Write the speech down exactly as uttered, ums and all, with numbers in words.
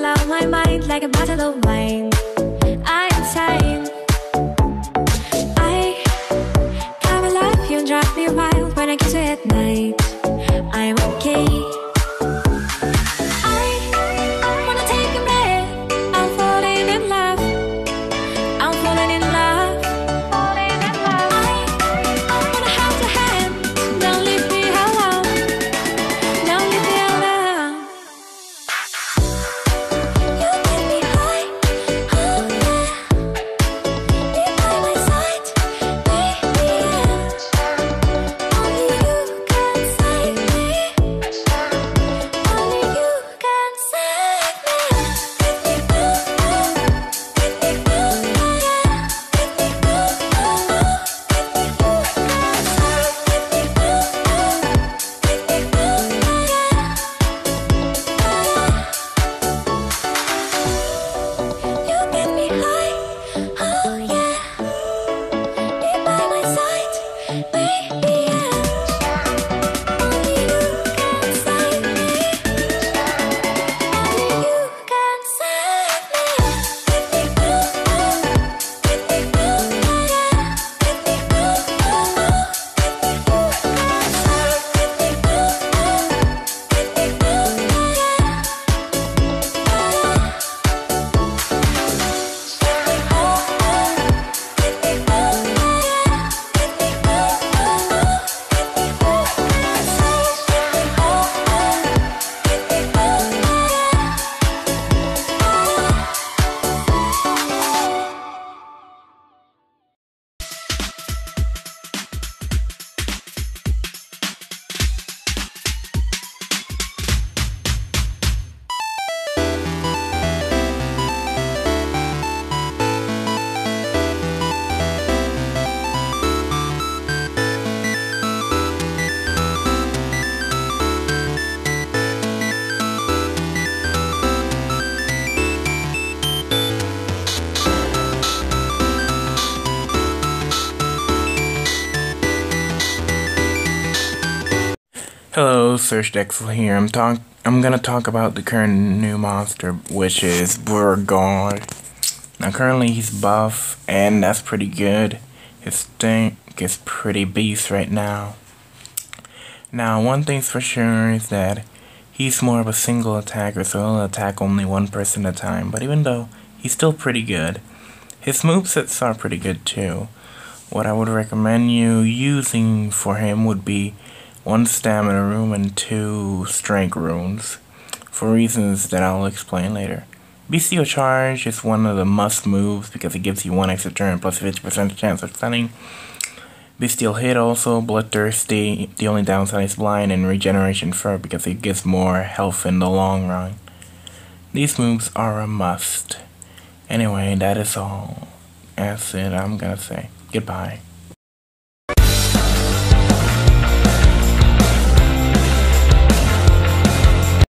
allow my mind like a bottle of wine. I'm insane. I come alive, you drive me wild when I kiss you at night. I'm okay. I wanna take a breath. I'm falling in love. I'm falling in love. Falling in love. I wanna hold your hand. Don't leave me alone. Don't leave me alone. You get me high, oh yeah. Be by my side, baby, yeah. Only you can save me. Only you can save me. Get me blue, get me blue, yeah. Get me blue, get me blue, get me blue, get me blue, yeah. You get me high, oh yeah. Be by my side, baby, yeah. Only you can save me. Only you can save me. Get me blue, get me blue, yeah. Get me blue, get me blue, get me blue, get me blue, yeah. Hello, Search Dexel here. I'm talk I'm gonna talk about the current new monster, which is Beauregard. Now currently he's buff, and that's pretty good. His stink is pretty beast right now. Now one thing's for sure is that he's more of a single attacker, so he'll attack only one person at a time. But even though he's still pretty good, his movesets are pretty good too. What I would recommend you using for him would be one stamina rune and two strength runes, for reasons that I'll explain later. Bestial Charge is one of the must moves because it gives you one extra turn plus fifty percent chance of stunning. Bestial Hit also, Bloodthirsty, the only downside is blind, and Regeneration Fur because it gives more health in the long run. These moves are a must. Anyway, that is all. That's it, I'm gonna say goodbye.